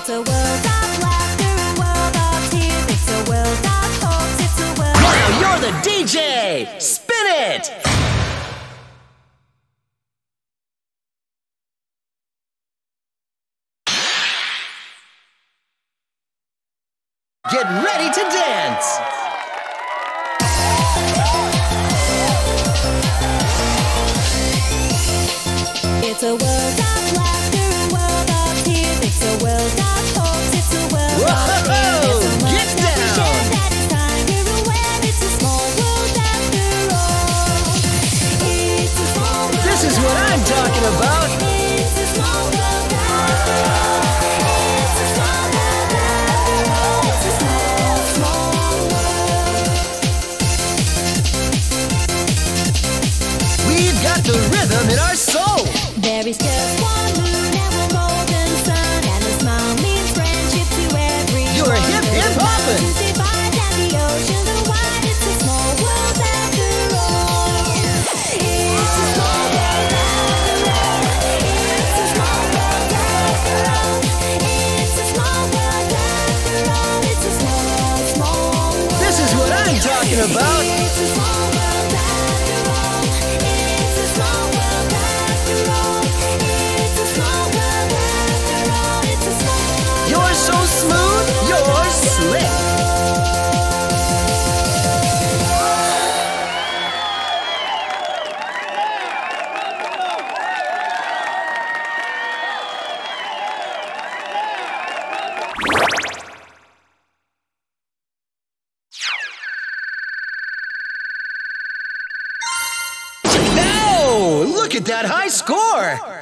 It's a world of laughter, a world of tears. It's a world of hopes, it's a world. Now you're the DJ! Spin it! Get ready to dance! It's a world of laughter, a world of tears. It's a world of hopes, it's a world of dreams. Get down! That is time, you're aware. It's a small world after all. It's a small world. This is what I'm talking about! It's a small world after all. It's a small world after all. It's a small, small world. We've got the rhythm in our soul! There is just one moon and one golden sun, and a smile means friendship to everyone. You're hip, hip, hoppin'! Mountains divide and the oceans are wide. It's a small world after all. It's a small world after all. It's a small world after all. It's a small world after all. It's a small, small world. This is what I'm talking about! It's a small world after all. It's a small world after all. It's a small world after all. It's a small. You're so smooth, you're slick! Look at that high score!